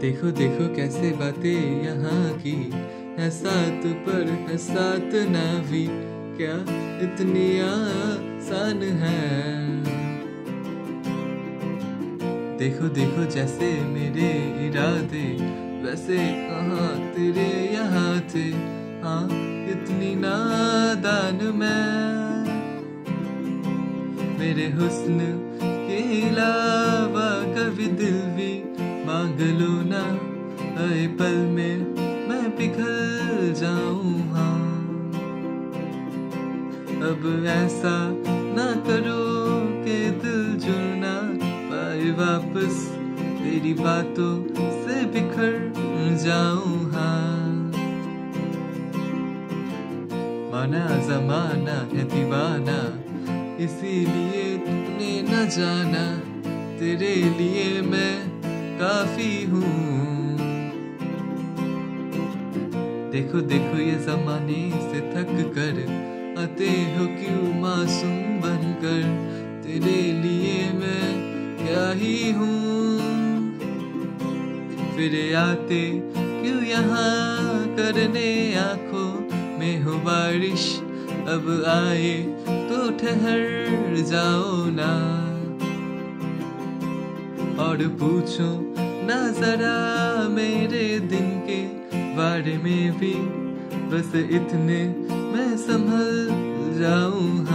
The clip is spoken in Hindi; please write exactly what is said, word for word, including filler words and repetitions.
देखो देखो कैसे बातें यहाँ की है, साथ पर है साथ ना भी, क्या इतनी आसान है। देखो देखो जैसे मेरे इरादे वैसे कहाँ तेरे यहाँ थे, हाँ इतनी नादान मैं। मेरे हुस्न के अलावा कभी दिल भी मांग लो ना, हर पल में मैं पिघल जाऊं। हाँ अब ऐसा ना करो कि दिल जुड़ ना पाए वापस, तेरी बातों से बिखर जाऊं। हाँ माना जमाना है दीवाना, इसीलिए तूने न जाना, तेरे लिए मैं काफी हूँ। देखो देखो ये जमाने से थक कर आते हो क्यों मासूम बनकर, तेरे लिए मैं क्या ही हूँ। फिर आते क्यों यहाँ करने आँखों में हो बारिश, अब आए तो ठहर जाओ ना। और पूछो ना जरा मेरे दिन के बारे में भी, बस इतने मैं संभल जाऊं।